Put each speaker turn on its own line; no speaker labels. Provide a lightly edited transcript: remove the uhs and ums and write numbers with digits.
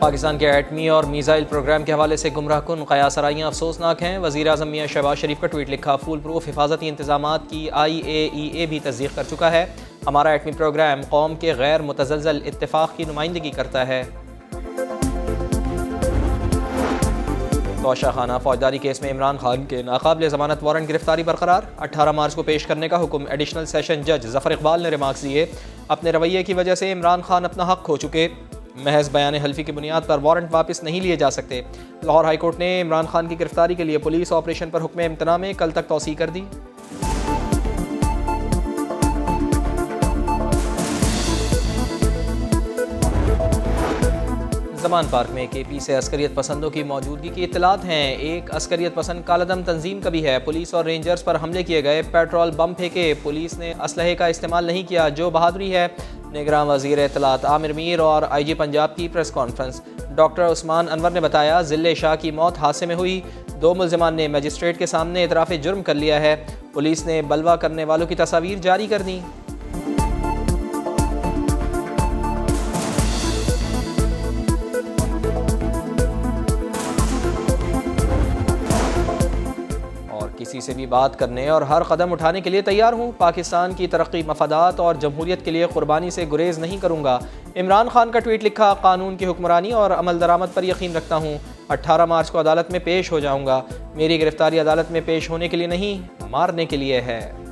पाकिस्तान के एटमी और missile programme के हवाले से गुमराहकुन क़यासराइयाँ अफसोसनाक हैं। वज़ीर आज़म मियां शहबाज शरीफ का ट्वीट लिखा, फूल प्रूफ हिफाजती इंतज़ामात की IAEA भी तस्दीक़ कर चुका है। हमारा एटमी प्रोग्राम कौम के गैर मुतज़लज़ल इत्तेफ़ाक़ की नुमाइंदगी करता है। तोशाखाना फौजदारी केस में इमरान खान के नाकाबिल ज़मानत वारंट गिरफ्तारी बरकरार। 18 मार्च को पेश करने का हुक्म। एडिशनल सेशन जज ज़फ़र इकबाल ने रिमार्क्स दिए, अपने रवैये की वजह से इमरान खान अपना हक खो चुके, महज बयान हल्फी की बुनियाद पर वारंट वापस नहीं लिए जा सकते। लाहौर हाई कोर्ट ने इमरान खान की गिरफ्तारी के लिए पुलिस ऑपरेशन पर हुक्म इम्तना में कल तक तौसीह कर दी। ज़मान पार्क में KP से अस्करियत पसंदों की मौजूदगी की इत्तलात हैं। एक अस्करियत पसंद कालादम तंजीम का भी है। पुलिस और रेंजर्स पर हमले किए गए, पेट्रोल बम फेंके, पुलिस ने असलहे का इस्तेमाल नहीं किया, जो बहादुरी है। निगरान वज़ीर इत्तलात आमिर मीर और IG पंजाब की press conference. Doctor Usman Anwar ने बताया, ज़िले शाह की मौत हादसे में हुई। 2 मुल्ज़िमान ने मजिस्ट्रेट के सामने इतराफ़ जुर्म कर लिया है। पुलिस ने बलवा करने वालों की तस्वीर जारी कर दी। किसी से भी बात करने और हर कदम उठाने के लिए तैयार हूँ। पाकिस्तान की तरक्की, मफादात और जमहूरियत के लिए कुर्बानी से गुरेज नहीं करूँगा। इमरान खान का ट्वीट लिखा, कानून की हुक्मरानी और अमल दरामद पर यकीन रखता हूँ। 18 मार्च को अदालत में पेश हो जाऊँगा। मेरी गिरफ्तारी अदालत में पेश होने के लिए नहीं, मारने के लिए है।